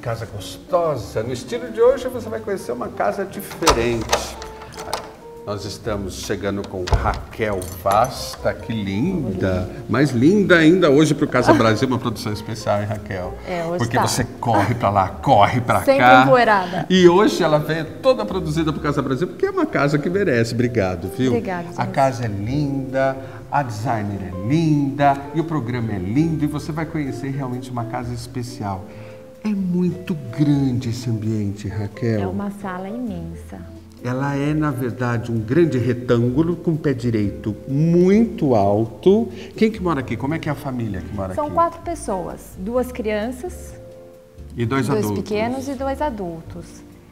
casa gostosa. No estilo de hoje você vai conhecer uma casa diferente. Nós estamos chegando com Raquel Vaz, tá que linda, mais linda ainda hoje para o Casa Brasil, uma produção especial, hein, Raquel? Hoje porque tá. Você corre para lá, corre para cá. Sempre empoeirada. E hoje ela veio toda produzida para o Casa Brasil, porque é uma casa que merece. Obrigado, viu? Obrigada. A casa é linda, a designer é linda e o programa é lindo e você vai conhecer realmente uma casa especial. É muito grande esse ambiente, Raquel. É uma sala imensa. Ela é, na verdade, um grande retângulo com pé direito muito alto. Quem que mora aqui? Como é que é a família que mora aqui? São 4 pessoas, 2 crianças, e 2 adultos. 2 pequenos e 2 adultos.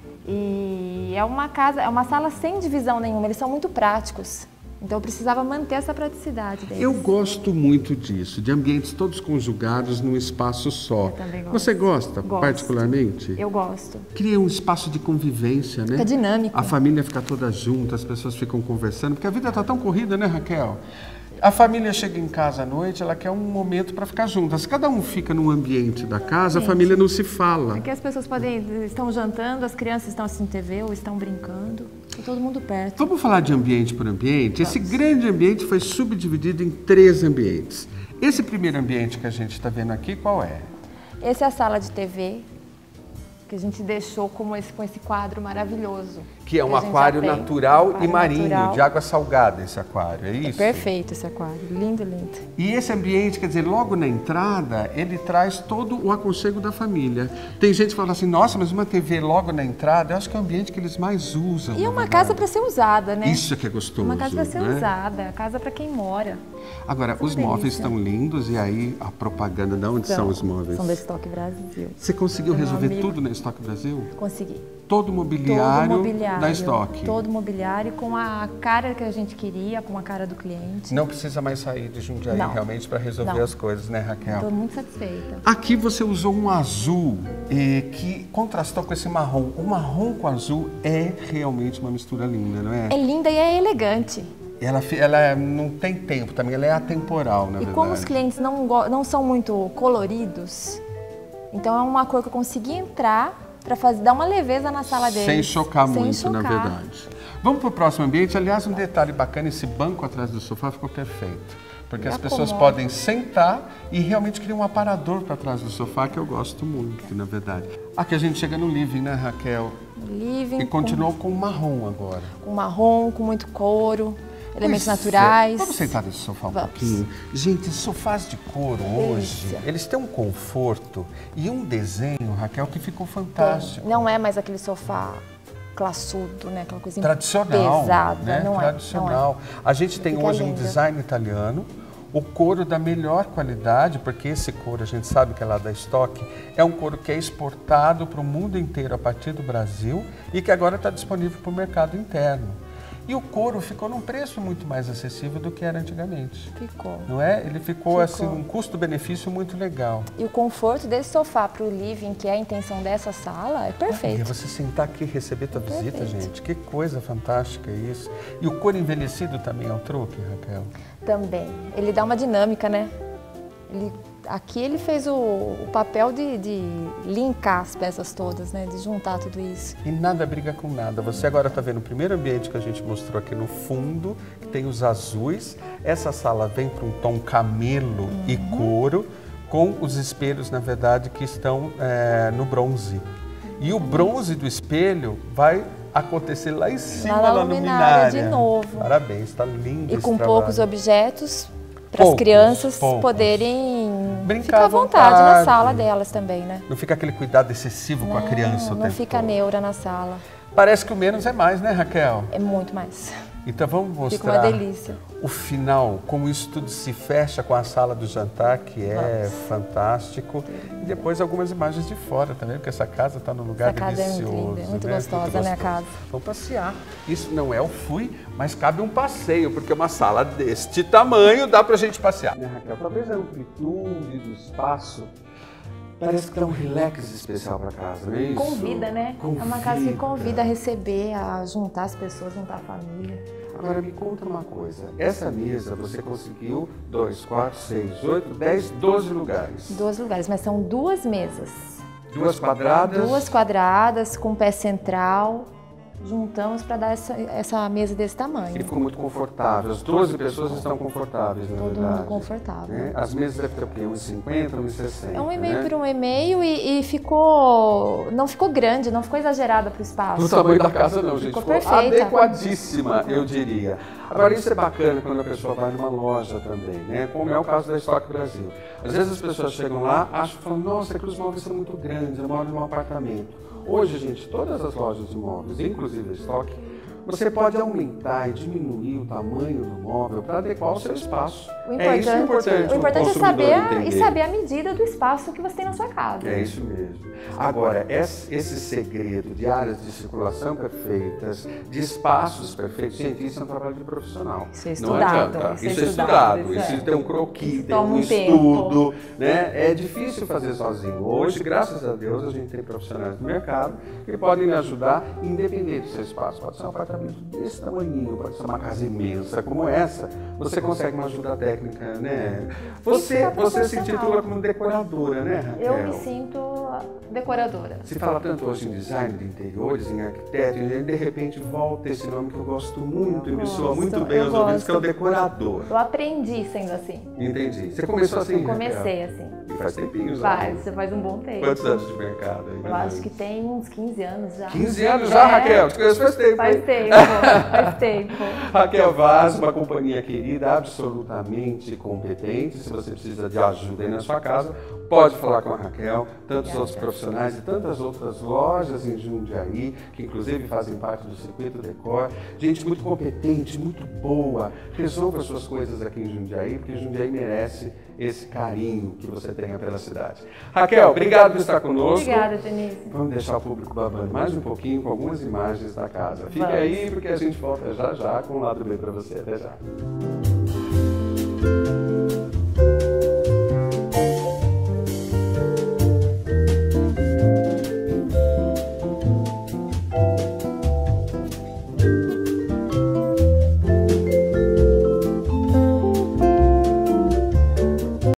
E é uma casa, é uma sala sem divisão nenhuma, eles são muito práticos. Então eu precisava manter essa praticidade deles. Eu gosto muito disso, de ambientes todos conjugados num espaço só. Eu também gosto. Você gosta, Gosto. particularmente? Eu gosto. Cria um espaço de convivência, né? Fica dinâmico. A família fica toda junta, as pessoas ficam conversando, porque a vida está tão corrida, né, Raquel? A família chega em casa à noite, ela quer um momento para ficar juntas. Se cada um fica num ambiente da casa, a família não se fala. Porque as pessoas estão jantando, as crianças estão assistindo TV ou estão brincando. Está todo mundo perto. Vamos falar de ambiente por ambiente? Esse grande ambiente foi subdividido em 3 ambientes. Esse primeiro ambiente que a gente está vendo aqui, qual é? Essa é a sala de TV, que a gente deixou com esse quadro maravilhoso. Que é um aquário natural e marinho, natural. de água salgada esse aquário, é isso? É perfeito esse aquário, lindo, lindo. E esse ambiente, quer dizer, logo na entrada, ele traz todo o aconchego da família. Tem gente que fala assim, nossa, mas uma TV logo na entrada, eu acho que é o ambiente que eles mais usam. E é uma casa para ser usada, né? Isso é que é gostoso. Uma casa para ser né? usada, casa para quem mora. Agora, os móveis estão lindos e aí a propaganda, de onde são os móveis? São da Estoque Brasil. Você conseguiu resolver tudo na Estoque Brasil? Consegui. Todo o mobiliário, mobiliário da Estoque? Todo mobiliário com a cara que a gente queria, com a cara do cliente. Não precisa mais sair de Jundiaí realmente para resolver as coisas, né, Raquel? Estou muito satisfeita. Aqui você usou um azul que contrastou com esse marrom. O marrom com azul é realmente uma mistura linda, não é? É linda e é elegante. Ela não tem tempo também, ela é atemporal, na verdade. E como os clientes não são muito coloridos, então é uma cor que eu consegui entrar para dar uma leveza na sala deles. Sem chocar muito, na verdade. Vamos para o próximo ambiente. Aliás, um detalhe bacana, esse banco atrás do sofá ficou perfeito. Porque as pessoas podem sentar e realmente criar um aparador para trás do sofá, que eu gosto muito, na verdade. Aqui a gente chega no living, né, Raquel? Living. E continuou com marrom agora. Com marrom, com muito couro. Elementos naturais. Vamos sentar nesse sofá um pouquinho? Gente, sofás de couro hoje, eles têm um conforto e um desenho, Raquel, que ficou fantástico. Não é mais aquele sofá classudo, né? Aquela coisa tradicional, pesada, né? Não tradicional. É. A gente tem hoje um lindo. design italiano, o couro da melhor qualidade, porque esse couro, a gente sabe que é lá da Estoque, é um couro que é exportado para o mundo inteiro a partir do Brasil e que agora está disponível para o mercado interno. E o couro ficou num preço muito mais acessível do que era antigamente. Ficou. Não é? Ele ficou assim, um custo-benefício muito legal. E o conforto desse sofá para o living, que é a intenção dessa sala, é perfeito. E você sentar aqui e receber tua visita, gente, que coisa fantástica isso. E o couro envelhecido também é o truque, Raquel? Também. Ele dá uma dinâmica, né? Aqui ele fez o papel de linkar as peças todas, né? De juntar tudo isso. E nada briga com nada. Você agora está vendo o primeiro ambiente que a gente mostrou aqui no fundo, que tem os azuis. Essa sala vem para um tom camelo e couro, com os espelhos, na verdade, que estão no bronze. E o bronze do espelho vai acontecer lá em cima, na luminária. De novo. Parabéns, está lindo E com esse poucos trabalho. objetos, para as crianças poderem ficar à vontade na sala delas também, né? Não fica aquele cuidado excessivo com a criança o tempo Não fica todo. neura na sala. Parece que o menos é mais, né, Raquel? É muito mais. Então vamos mostrar Fica uma delícia. O final, como isso tudo se fecha com a sala do jantar, que é fantástico. E depois algumas imagens de fora também, porque essa casa está num lugar delicioso. Essa casa é muito linda, muito gostosa, né, a casa. Vamos passear. Isso não é o fui, mas cabe um passeio, porque uma sala deste tamanho dá pra gente passear. Né, Raquel? Talvez a amplitude do espaço parece que dá um relax especial para casa, não é isso? Convida, né? Convida. É uma casa que convida a receber, a juntar as pessoas, juntar a família. Agora me conta uma coisa, essa mesa você conseguiu 2, 4, 6, 8, 10, 12 lugares. 12 lugares, mas são 2 mesas. 2 quadradas? 2 quadradas, com pé central. Juntamos para dar essa mesa desse tamanho. E ficou muito confortável. As 12 pessoas estão confortáveis, na verdade. Todo mundo confortável. Né? As mesas devem ter o quê? 1,50, 1,60. É 1,5 né? por 1,5 e não ficou grande, não ficou exagerada para o espaço. O tamanho da casa não, gente. Ficou Ficou perfeita. adequadíssima, eu diria. Agora, isso é bacana quando a pessoa vai numa loja também, né? Como é o caso da Estoque Brasil. Às vezes as pessoas chegam lá, falam, nossa, que os móveis são muito grandes, eu moro num apartamento. Hoje, gente, todas as lojas de móveis, inclusive a Estoque, você pode aumentar e diminuir o tamanho do móvel para adequar o seu espaço. O importante é saber a medida do espaço que você tem na sua casa. É isso mesmo. Agora, esse segredo de áreas de circulação perfeitas, de espaços perfeitos, gente, isso é um trabalho de profissional. Isso é estudado. Isso é estudado. Isso tem um croquis, tem um estudo. Né? É difícil fazer sozinho. Hoje, graças a Deus, a gente tem profissionais do mercado que podem lhe ajudar, independente do seu espaço. Pode ser um apartamento desse tamanhinho, pode ser uma casa imensa como essa, você consegue uma ajuda técnica, né? Você se intitula como decoradora, né, Raquel? Eu me sinto decoradora. Se fala tanto hoje em design de interiores, em arquiteto, e de repente volta esse nome que eu gosto muito e me soa muito bem aos ouvidos, que é o decorador. Eu aprendi sendo assim. Entendi. Você começou assim, Eu comecei assim. E faz tempinho já. Você faz um bom tempo. Quantos anos de mercado? Eu acho que tem uns 15 anos já. 15 anos já, Raquel? Te conheço faz tempo. Faz tempo. Raquel Vaz, uma companhia querida, absolutamente competente. Se você precisa de ajuda aí na sua casa, pode falar com a Raquel, tantos outros profissionais e tantas outras lojas em Jundiaí, que inclusive fazem parte do Circuito Decor. Gente muito competente, muito boa. Resolva as suas coisas aqui em Jundiaí, porque Jundiaí merece esse carinho que você tenha pela cidade. Raquel, obrigado por estar conosco. Obrigada, Denise. Vamos deixar o público babando mais um pouquinho com algumas imagens da casa. Fique aí, porque a gente volta já já com o lado B para você. Até já.